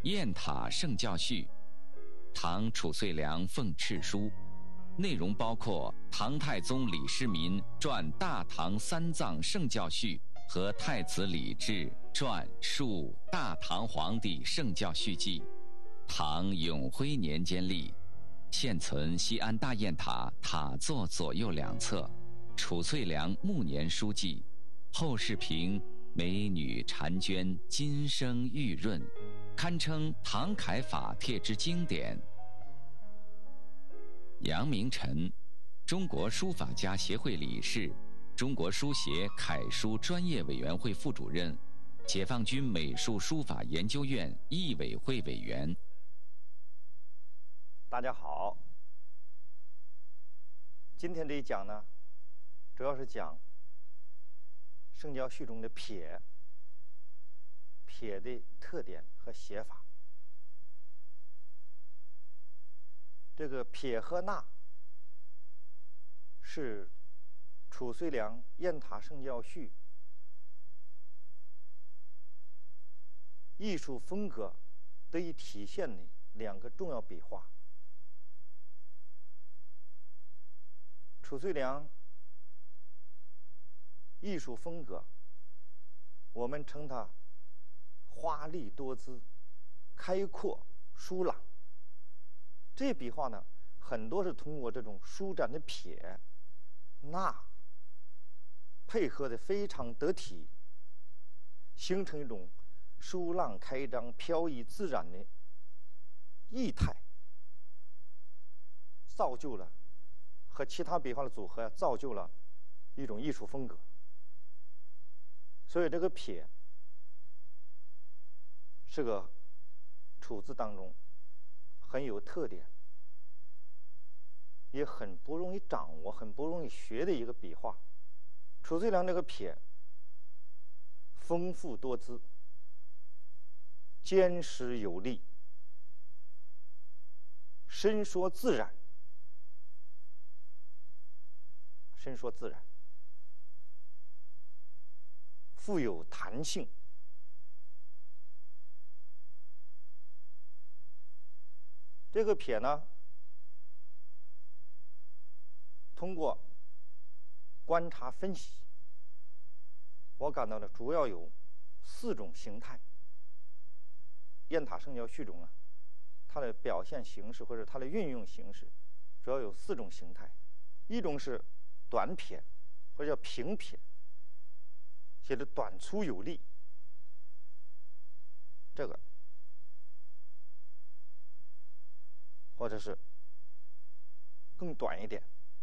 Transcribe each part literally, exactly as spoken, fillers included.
雁塔圣教序，唐褚遂良奉敕书，内容包括唐太宗李世民传大唐三藏圣教序和太子李治传述大唐皇帝圣教序记。唐永徽年间立，现存西安大雁塔塔座左右两侧，褚遂良暮年书记。后世评美女婵娟，金生玉润，堪称唐楷法帖之经典。杨明臣，中国书法家协会理事，中国书协楷书专业委员会副主任，解放军美术书法研究院艺委会委员。 大家好，今天这一讲呢，主要是讲圣教序中的撇，撇的特点和写法。这个撇和捺是褚遂良雁塔圣教序艺术风格得以体现的两个重要笔画。褚遂良艺术风格，我们称它花丽多姿、开阔疏朗。这笔画呢，很多是通过这种舒展的撇、捺配合的非常得体，形成一种舒浪开张、飘逸自然的意态，造就了和其他笔画的组合，造就了一种艺术风格。所以这个撇是个楚字当中很有特点，也很不容易掌握、很不容易学的一个笔画。褚遂良这个撇丰富多姿、坚实有力、伸缩自然，伸缩自然，富有弹性。这个撇呢，通过观察分析，我感到呢主要有四种形态。雁塔圣教序中啊，它的表现形式或者它的运用形式，主要有四种形态。一种是短撇，或者叫平撇，写的短粗有力，这个，或者是更短一点，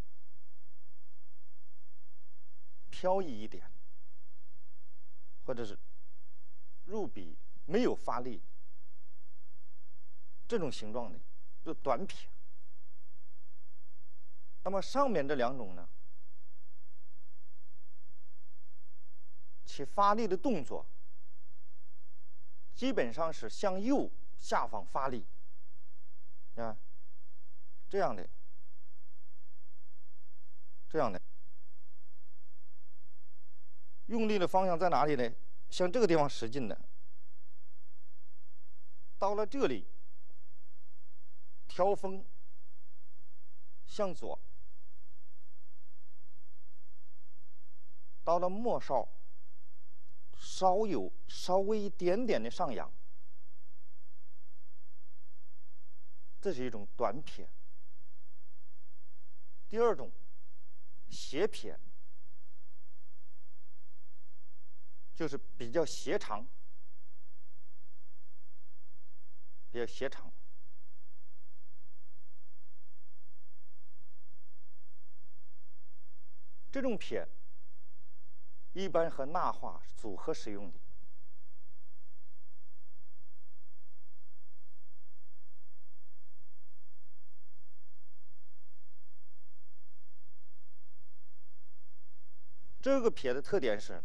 飘逸一点，或者是入笔没有发力，这种形状的就短撇。那么上面这两种呢，其发力的动作基本上是向右下方发力啊，这样的，这样的，用力的方向在哪里呢？向这个地方使劲的，到了这里，调锋向左，到了末梢，稍有稍微一点点的上扬，这是一种短撇。第二种斜撇，就是比较斜长，比较斜长。这种撇一般和捺画组合使用的。这个撇的特点是，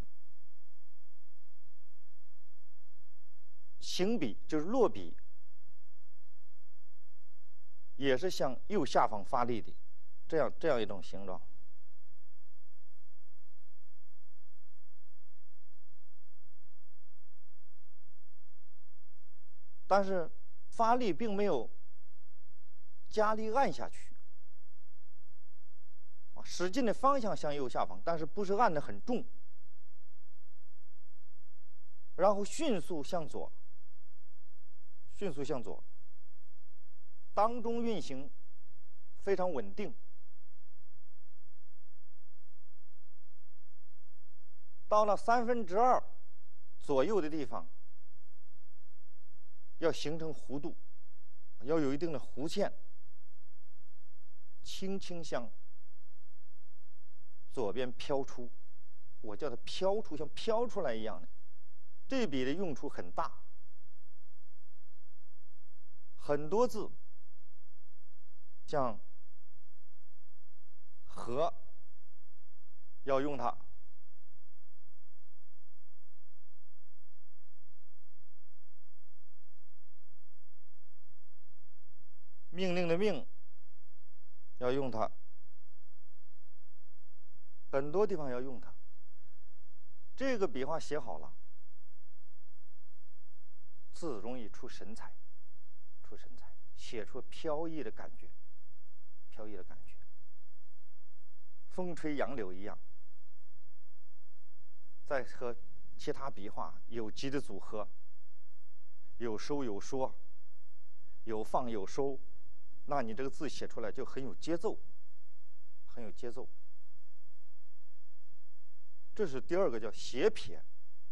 行笔就是落笔，也是向右下方发力的，这样这样一种形状。 但是发力并没有加力按下去，啊，使劲的方向向右下方，但是不是按得很重，然后迅速向左，迅速向左，当中运行非常稳定。到了三分之二左右的地方，要形成弧度，要有一定的弧线，轻轻向左边飘出，我叫它飘出，像飘出来一样的。这笔的用处很大，很多字，像“和”要用它。命令的“命”要用它，很多地方要用它。这个笔画写好了，字容易出神采，出神采，写出飘逸的感觉，飘逸的感觉，风吹杨柳一样。再和其他笔画有机的组合，有收有缩，有放有收。那你这个字写出来就很有节奏，很有节奏。这是第二个叫斜撇。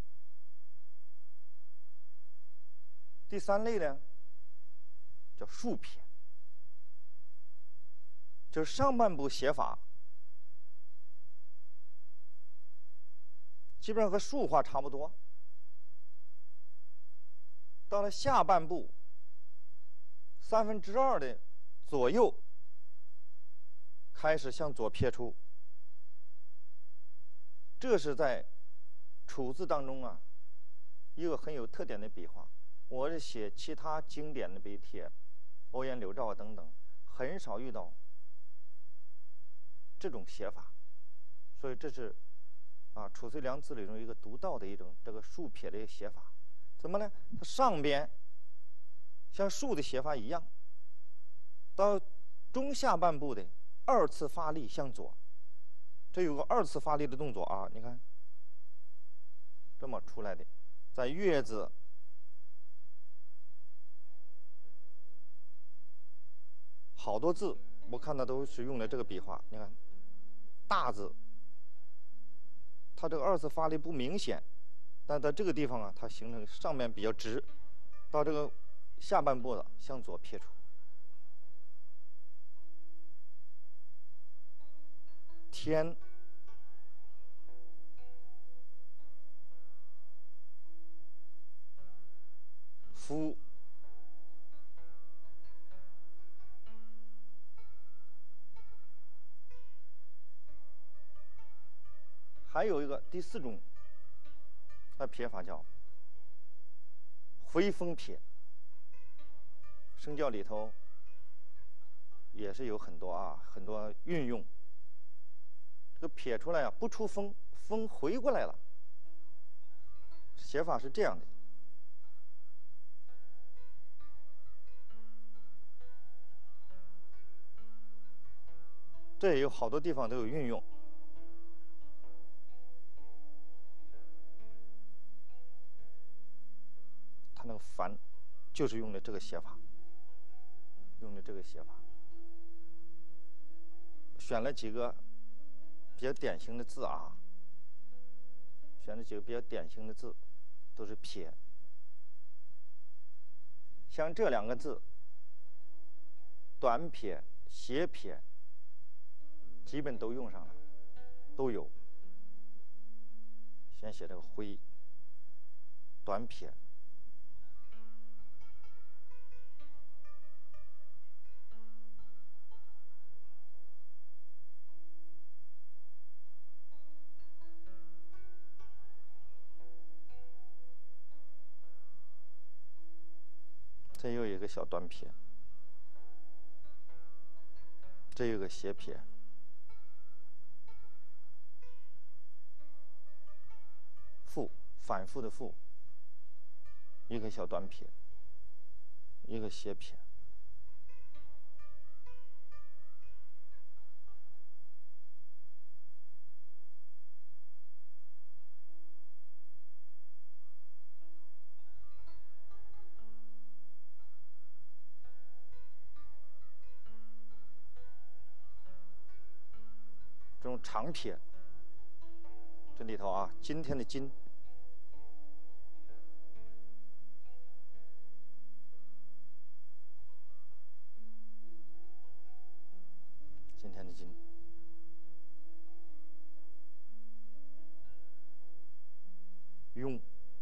第三类呢，叫竖撇，就是上半部写法基本上和竖画差不多，到了下半部三分之二的左右开始向左撇出，这是在楚字当中啊一个很有特点的笔画。我是写其他经典的笔帖，欧阳柳兆等等，很少遇到这种写法，所以这是啊褚遂良字里中一个独到的一种这个竖撇的一个写法。怎么呢？它上边像竖的写法一样，到中下半部的二次发力向左，这有个二次发力的动作啊，你看，这么出来的，在月字、好多字，我看到都是用的这个笔画。你看，大字，它这个二次发力不明显，但在这个地方啊，它形成上面比较直，到这个下半部的向左撇出。天，夫，还有一个第四种，它撇法叫回风撇。声教里头也是有很多啊，很多运用。这个撇出来啊，不出风，风回过来了。写法是这样的。这也有好多地方都有运用。它那个繁，就是用的这个写法，用的这个写法。选了几个比较典型的字啊，选了几个比较典型的字，都是撇。像这两个字，短撇、斜撇，基本都用上了，都有。先写这个灰，短撇。这又有一个小短撇，这有个斜撇，复反复的复，一个小短撇， 一个斜撇。这种长撇，这里头啊，今天的今，今天的今，用，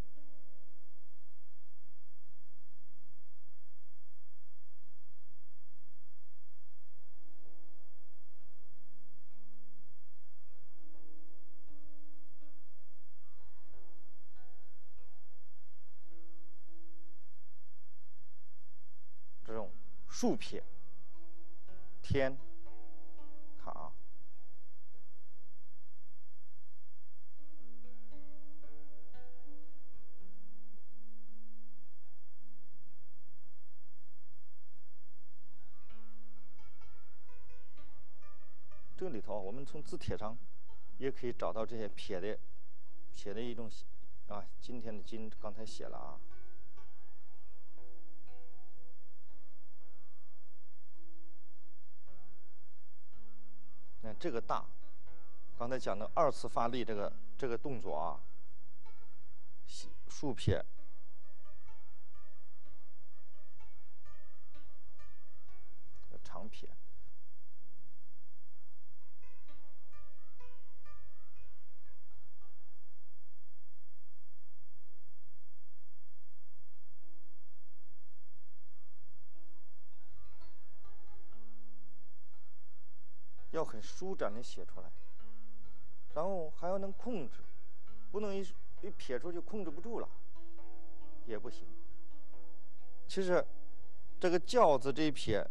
这种竖撇，天，看啊，这里头我们从字帖上也可以找到这些撇的撇的一种啊，今天的今刚才写了啊。看这个大，刚才讲的二次发力这个这个动作啊，竖撇，长撇，要很舒展的写出来，然后还要能控制，不能一一撇出去控制不住了，也不行。其实这个教字这一撇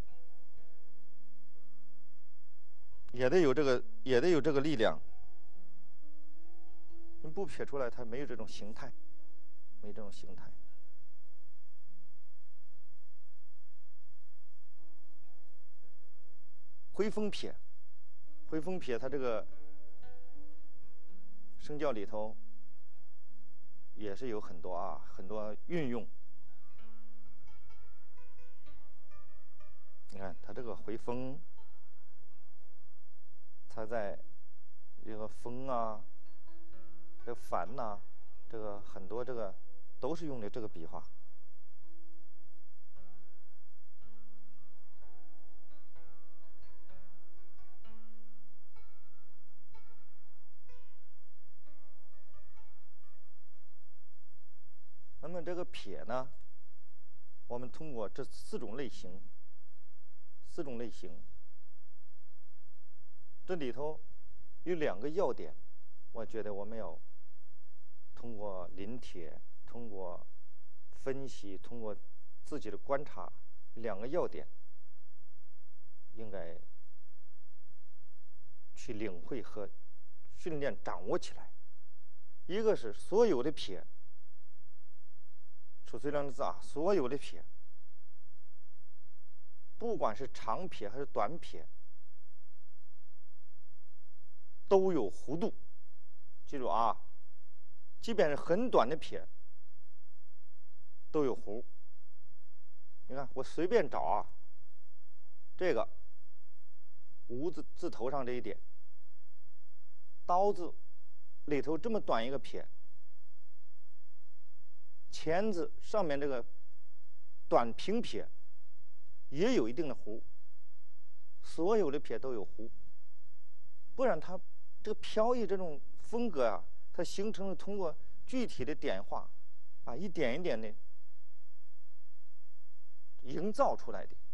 也得有这个也得有这个力量，你不撇出来，它没有这种形态，没这种形态。回风撇。回风撇，它这个声教里头也是有很多啊，很多运用。你看它这个回风，它在这个风啊、这个帆呐、啊，这个很多这个都是用的这个笔画。那么这个撇呢，我们通过这四种类型，四种类型，这里头有两个要点，我觉得我们要通过临帖，通过分析，通过自己的观察，两个要点应该去领会和训练掌握起来。一个是所有的撇。褚遂良的字啊，所有的撇，不管是长撇还是短撇，都有弧度。记住啊，即便是很短的撇，都有弧。你看，我随便找啊，这个无字字头上这一点，刀字里头这么短一个撇。钳字上面这个短平撇也有一定的弧，所有的撇都有弧，不然它这个飘逸这种风格啊，它形成了通过具体的点画啊，一点一点的营造出来的。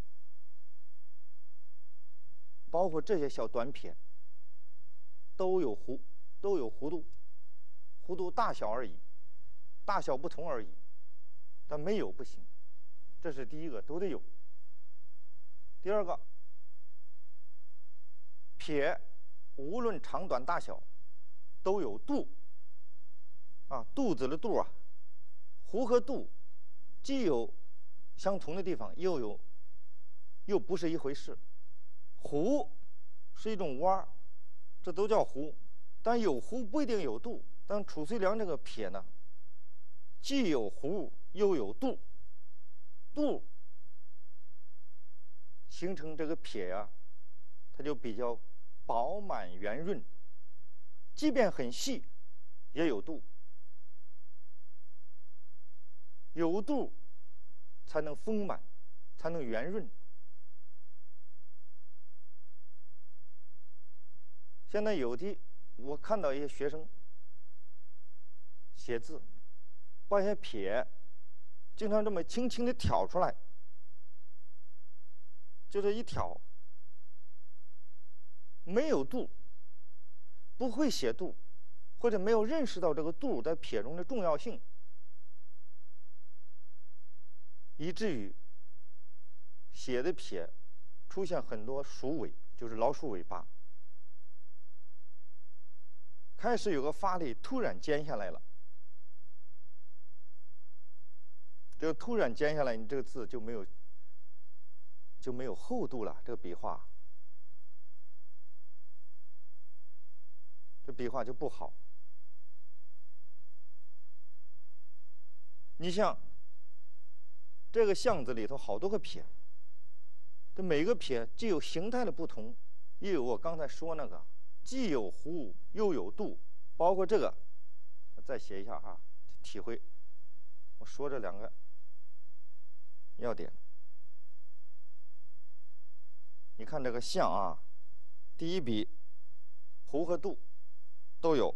包括这些小短撇都有弧，都有弧度，弧度大小而已。大小不同而已，但没有不行，这是第一个，都得有。第二个，撇无论长短大小，都有度。啊，肚子的肚啊，弧和度，既有相同的地方又有又不是一回事。弧是一种弯儿，这都叫弧，但有弧不一定有度。但褚遂良这个撇呢，既有弧又有度，度形成这个撇呀、啊，它就比较饱满圆润，即便很细也有度，有度才能丰满，才能圆润。现在有的我看到一些学生写字，把一些撇经常这么轻轻的挑出来，就这一挑，没有度，不会写度，或者没有认识到这个度在撇中的重要性，以至于写的撇出现很多鼠尾，就是老鼠尾巴。开始有个发力，突然尖下来了。这个突然尖下来，你这个字就没有就没有厚度了。这个笔画，这笔画就不好。你像这个巷子里头好多个撇，这每个撇既有形态的不同，也有我刚才说那个。既有弧又有度，包括这个，我再写一下哈，体会。我说这两个要点。你看这个像啊，第一笔弧和度都有，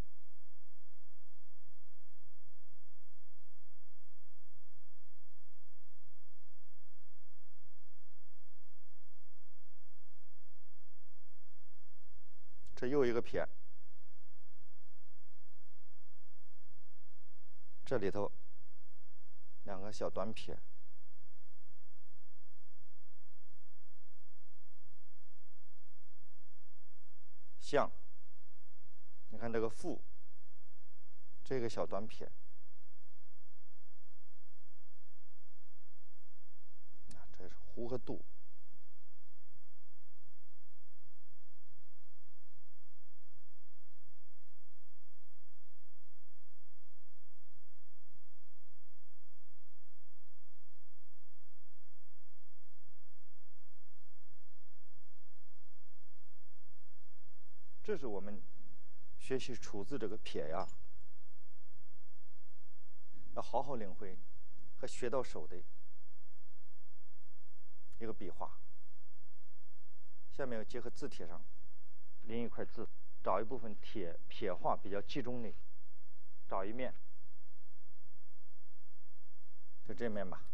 这又一个撇，这里头两个小短撇，像，你看这个复，这个小短撇，啊，这是弧和度。这是我们学习楚字这个撇呀，要好好领会和学到手的一个笔画。下面要结合字帖上临一块字，找一部分帖撇画比较集中的，找一面，就这面吧。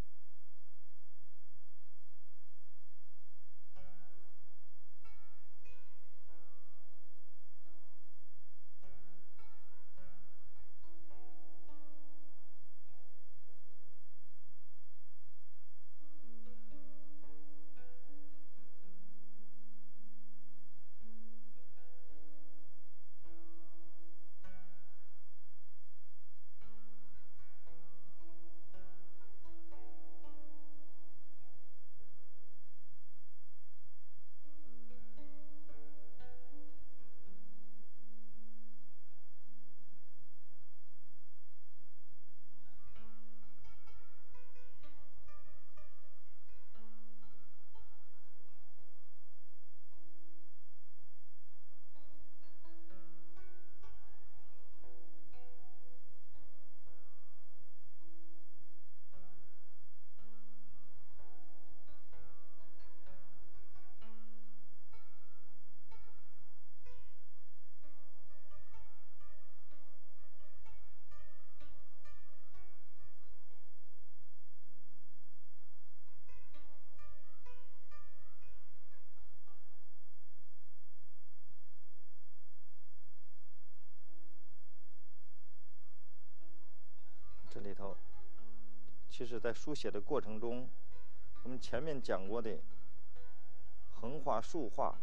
这里头，其实在书写的过程中，我们前面讲过的横画、竖画，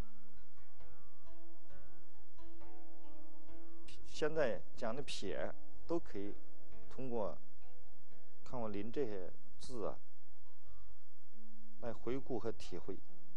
现在讲的撇，都可以通过看我临这些字啊， 来回顾和体会。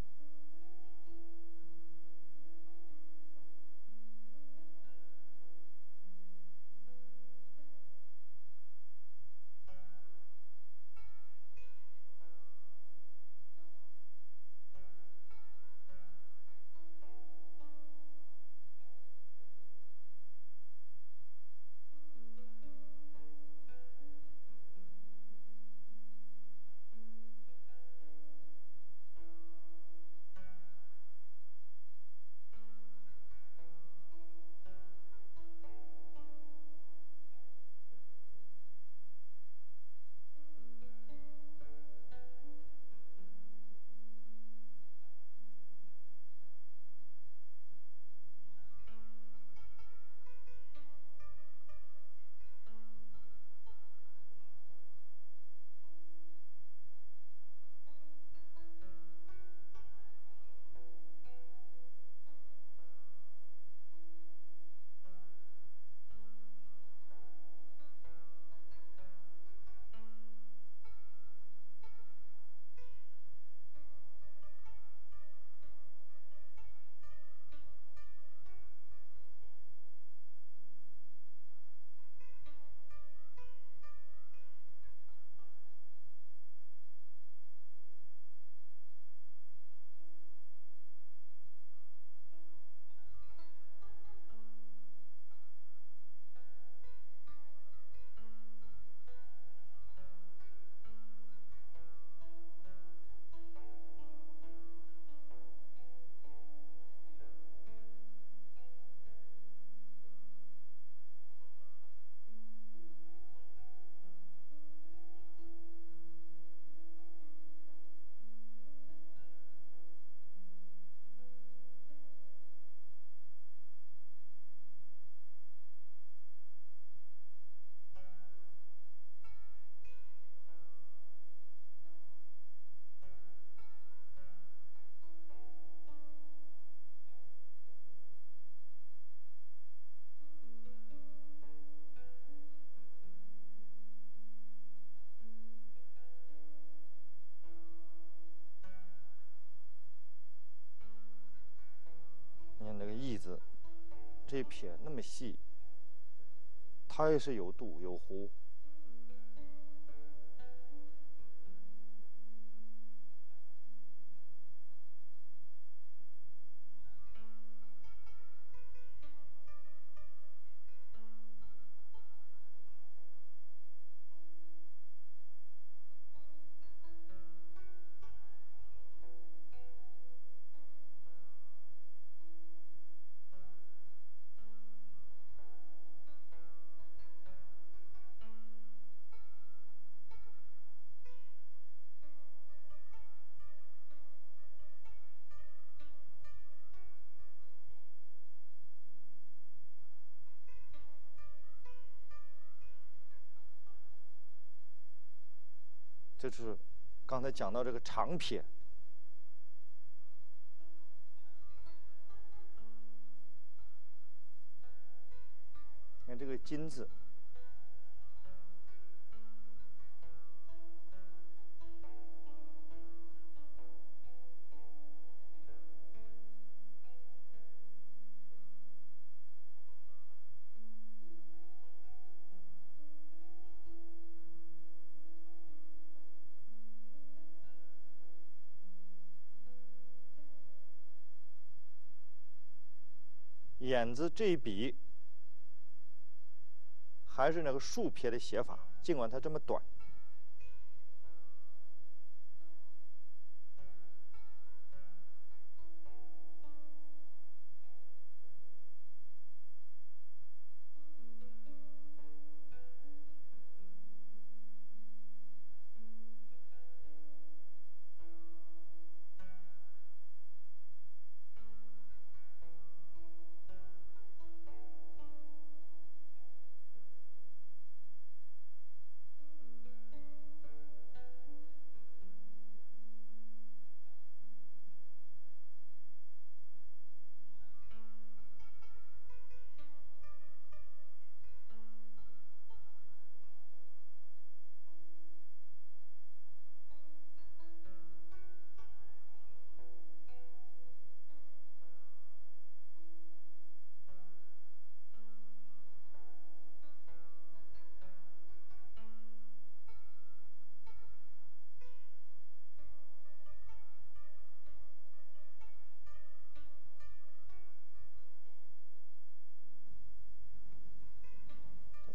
你看这个义字，这撇那么细，它也是有度有弧。这就是刚才讲到这个长撇，你看这个金字，眼字这一笔还是那个竖撇的写法，尽管它这么短。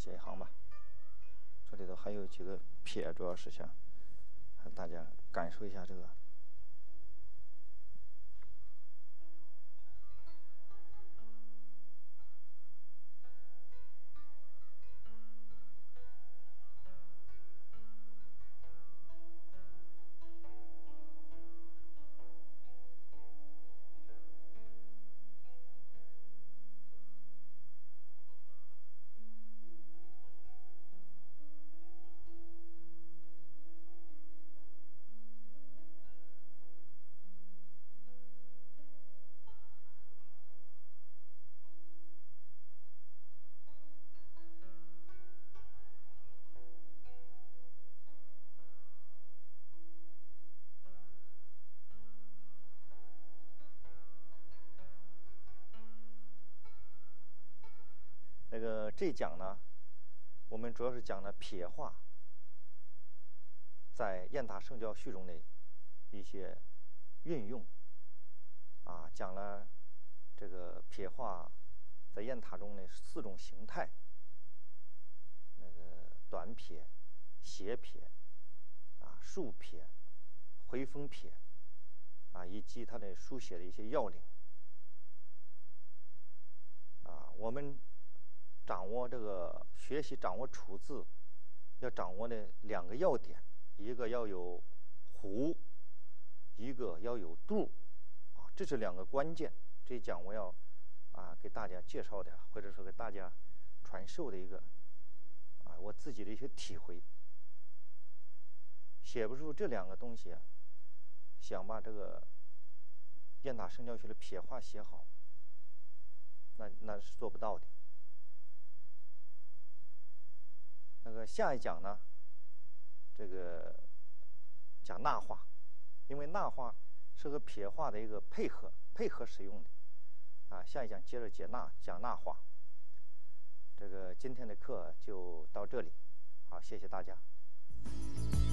写一行吧。这里头还有几个撇，主要是想让大家感受一下这个。那个这一讲呢，我们主要是讲了撇画在雁塔圣教序中的一些运用，啊，讲了这个撇画在雁塔中的四种形态，那个短撇、斜撇、啊竖撇、回风撇，啊以及它的书写的一些要领，啊我们。掌握这个学习掌握楚字，要掌握的两个要点，一个要有弧，一个要有度，啊，这是两个关键。这一讲我要啊给大家介绍的，或者说给大家传授的一个啊我自己的一些体会。写不出这两个东西啊，想把这个雁塔圣教序的撇画写好，那那是做不到的。那个下一讲呢，这个讲捺画，因为捺画是和撇画的一个配合配合使用的，啊，下一讲接着解捺讲捺画。这个今天的课就到这里，好，谢谢大家。